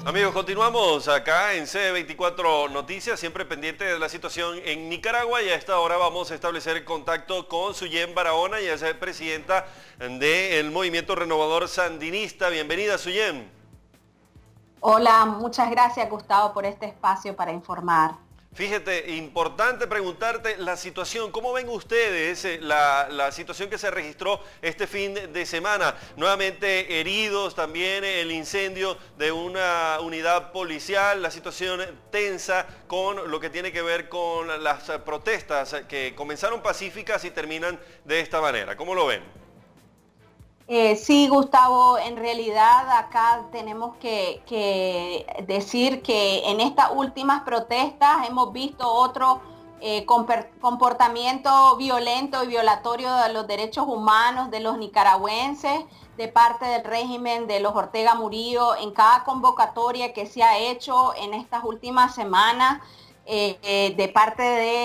Amigos, continuamos acá en C24 Noticias, siempre pendiente de la situación en Nicaragua, y a esta hora vamos a establecer contacto con Suyen Barahona, ella es presidenta del Movimiento Renovador Sandinista. Bienvenida, Suyen. Hola, muchas gracias, Gustavo, por este espacio para informar. Fíjate, importante preguntarte la situación. ¿Cómo ven ustedes la situación que se registró este fin de semana? Nuevamente heridos, también el incendio de una unidad policial, la situación tensa con lo que tiene que ver con las protestas que comenzaron pacíficas y terminan de esta manera. ¿Cómo lo ven? Sí, Gustavo, en realidad acá tenemos que decir que en estas últimas protestas hemos visto otro comportamiento violento y violatorio de los derechos humanos de los nicaragüenses de parte del régimen de los Ortega Murillo en cada convocatoria que se ha hecho en estas últimas semanas. De parte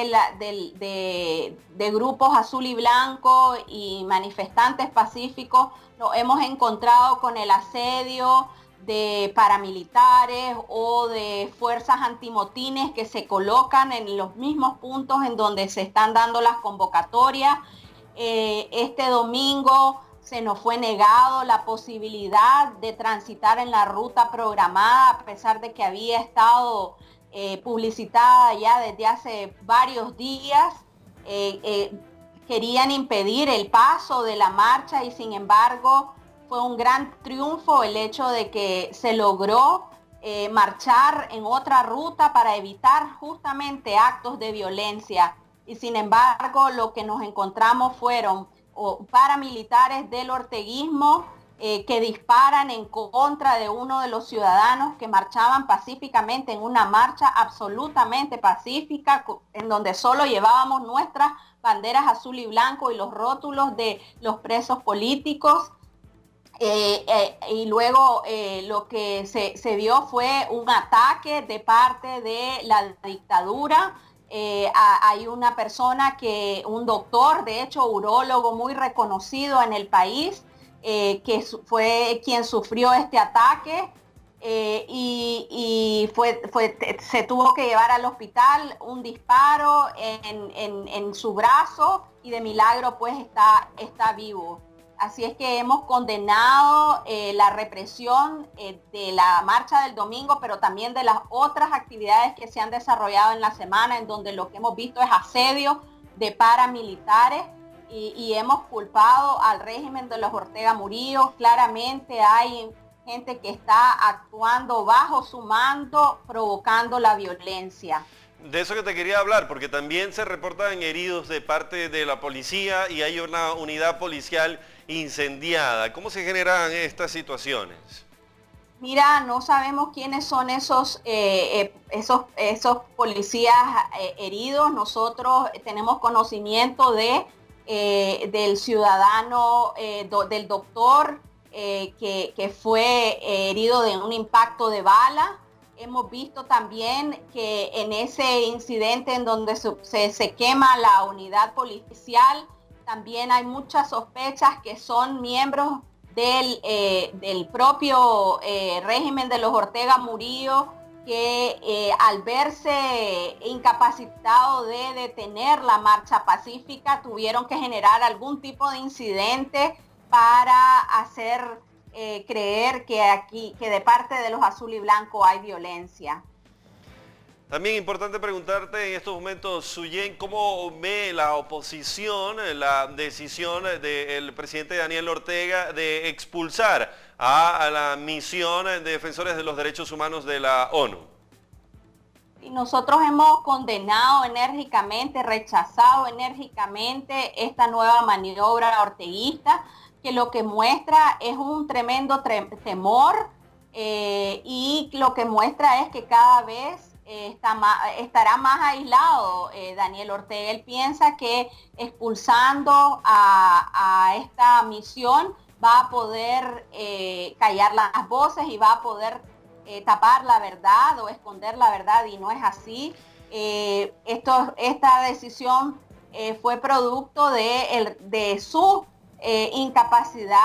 de grupos azul y blanco y manifestantes pacíficos, nos hemos encontrado con el asedio de paramilitares o de fuerzas antimotines que se colocan en los mismos puntos en donde se están dando las convocatorias. Este domingo se nos fue negado la posibilidad de transitar en la ruta programada, a pesar de que había estado publicitada ya desde hace varios días. Querían impedir el paso de la marcha y sin embargo fue un gran triunfo el hecho de que se logró marchar en otra ruta para evitar justamente actos de violencia. Y sin embargo lo que nos encontramos fueron paramilitares del orteguismo que disparan en contra de uno de los ciudadanos que marchaban pacíficamente en una marcha absolutamente pacífica, en donde solo llevábamos nuestras banderas azul y blanco y los rótulos de los presos políticos. Y luego lo que se vio fue un ataque de parte de la dictadura. Hay una persona un doctor, de hecho urólogo muy reconocido en el país, que fue quien sufrió este ataque y se tuvo que llevar al hospital, un disparo en su brazo y de milagro pues está vivo. Así es que hemos condenado la represión de la marcha del domingo, pero también de las otras actividades que se han desarrollado en la semana, en donde lo que hemos visto es asedio de paramilitares. Y hemos culpado al régimen de los Ortega Murillo. Claramente hay gente que está actuando bajo su mando, provocando la violencia. De eso que te quería hablar, porque también se reportan heridos de parte de la policía y hay una unidad policial incendiada. ¿Cómo se generan estas situaciones? Mira, no sabemos quiénes son esos policías heridos. Nosotros tenemos conocimiento del ciudadano, del doctor que fue herido de un impacto de bala. Hemos visto también que en ese incidente en donde se quema la unidad policial, también hay muchas sospechas que son miembros del propio régimen de los Ortega Murillo, que al verse incapacitado de detener la marcha pacífica tuvieron que generar algún tipo de incidente para hacer creer que de parte de los azul y blanco hay violencia. También importante preguntarte en estos momentos, Suyen, ¿cómo ve la oposición la decisión del presidente Daniel Ortega de expulsar a la misión de defensores de los derechos humanos de la ONU? Y nosotros hemos condenado enérgicamente, rechazado enérgicamente esta nueva maniobra orteguista, que lo que muestra es un tremendo temor y lo que muestra es que cada vez estará más aislado Daniel Ortega. Él piensa que expulsando a esta misión va a poder callar las voces y va a poder tapar la verdad o esconder la verdad, y no es así. Esta decisión fue producto de su incapacidad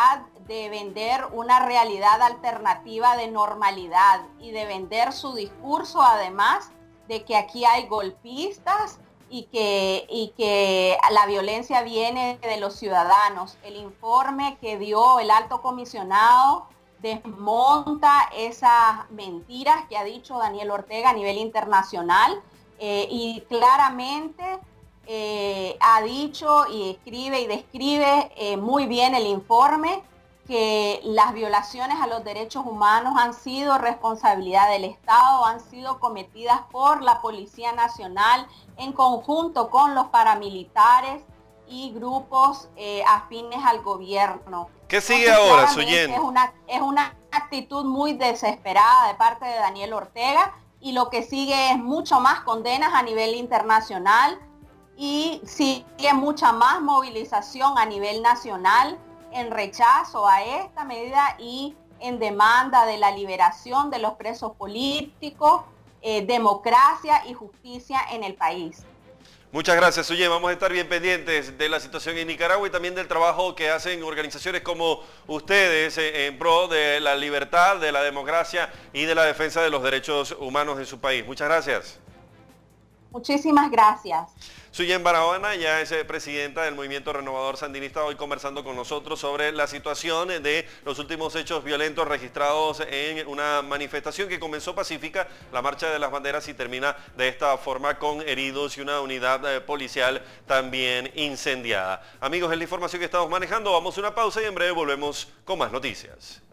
de vender una realidad alternativa de normalidad y de vender su discurso, además de que aquí hay golpistas y que la violencia viene de los ciudadanos. El informe que dio el alto comisionado desmonta esas mentiras que ha dicho Daniel Ortega a nivel internacional y claramente ha dicho y escribe y describe muy bien el informe que las violaciones a los derechos humanos han sido responsabilidad del Estado, han sido cometidas por la Policía Nacional en conjunto con los paramilitares y grupos afines al gobierno. ¿Qué sigue ahora, Suyen? Es una actitud muy desesperada de parte de Daniel Ortega y lo que sigue es mucho más condenas a nivel internacional y sigue mucha más movilización a nivel nacional en rechazo a esta medida y en demanda de la liberación de los presos políticos, democracia y justicia en el país. Muchas gracias, Suyen. Vamos a estar bien pendientes de la situación en Nicaragua y también del trabajo que hacen organizaciones como ustedes en pro de la libertad, de la democracia y de la defensa de los derechos humanos en su país. Muchas gracias. Muchísimas gracias. Suyen Barahona ya es presidenta del Movimiento Renovador Sandinista, hoy conversando con nosotros sobre la situación de los últimos hechos violentos registrados en una manifestación que comenzó pacífica, la Marcha de las Banderas, y termina de esta forma con heridos y una unidad policial también incendiada. Amigos, es la información que estamos manejando. Vamos a una pausa y en breve volvemos con más noticias.